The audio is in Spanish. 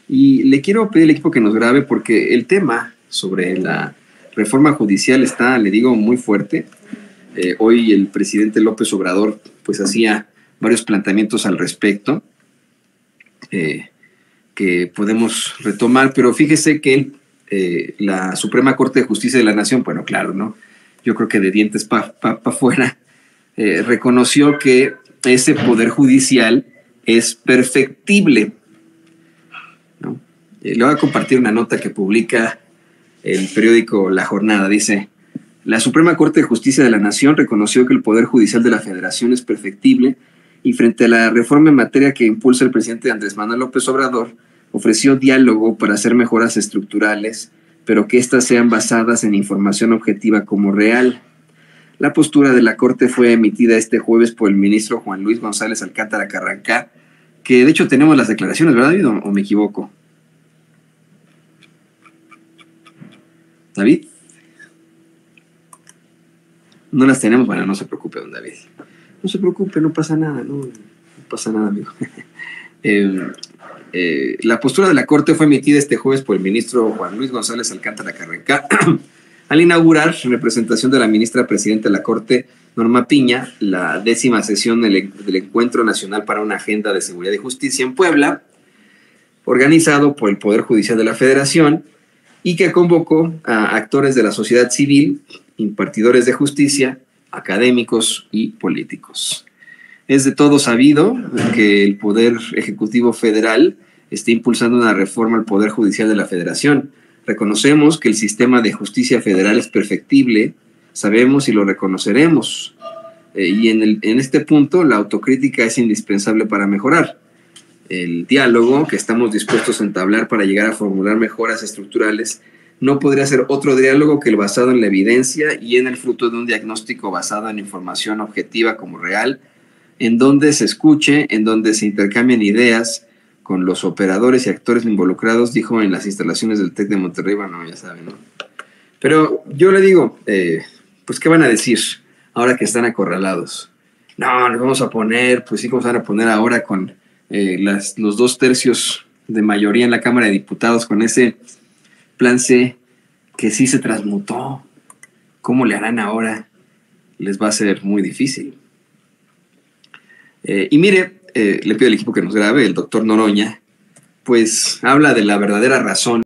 Y le quiero pedir al equipo que nos grabe porque el tema sobre la reforma judicial está, le digo, muy fuerte. Hoy el presidente López Obrador pues hacía varios planteamientos al respecto que podemos retomar, pero fíjese que la Suprema Corte de Justicia de la Nación, bueno, claro, ¿no? Yo creo que de dientes para afuera, reconoció que ese poder judicial es perfectible, ¿no? Le voy a compartir una nota que publica el periódico La Jornada. Dice: la Suprema Corte de Justicia de la Nación reconoció que el Poder Judicial de la Federación es perfectible y frente a la reforma en materia que impulsa el presidente Andrés Manuel López Obrador, ofreció diálogo para hacer mejoras estructurales, pero que éstas sean basadas en información objetiva como real. La postura de la Corte fue emitida este jueves por el ministro Juan Luis González Alcántara Carrancá, que de hecho tenemos las declaraciones, ¿verdad, David? ¿O me equivoco? ¿David? No las tenemos. Bueno, no se preocupe, don David. No se preocupe, no pasa nada, no pasa nada, amigo. La postura de la Corte fue emitida este jueves por el ministro Juan Luis González Alcántara Carrancá al inaugurar, en representación de la ministra presidenta de la Corte, Norma Piña, la 10ª sesión del Encuentro Nacional para una Agenda de Seguridad y Justicia en Puebla, organizado por el Poder Judicial de la Federación y que convocó a actores de la sociedad civil, impartidores de justicia, académicos y políticos. Es de todo sabido que el Poder Ejecutivo Federal está impulsando una reforma al Poder Judicial de la Federación. Reconocemos que el sistema de justicia federal es perfectible, sabemos y lo reconoceremos. Y en este punto la autocrítica es indispensable para mejorar. El diálogo que estamos dispuestos a entablar para llegar a formular mejoras estructurales no podría ser otro diálogo que el basado en la evidencia y en el fruto de un diagnóstico basado en información objetiva como real, en donde se escuche, en donde se intercambien ideas con los operadores y actores involucrados, dijo en las instalaciones del TEC de Monterrey. Bueno, ya saben, ¿no? Pero yo le digo, pues, ¿qué van a decir ahora que están acorralados? No, nos vamos a poner, pues sí, ¿cómo se van a poner ahora con los 2/3 de mayoría en la Cámara de Diputados con ese plan C que sí se transmutó? ¿Cómo le harán ahora? Les va a ser muy difícil. Y mire, le pido al equipo que nos grabe, el doctor Noroña, pues habla de la verdadera razón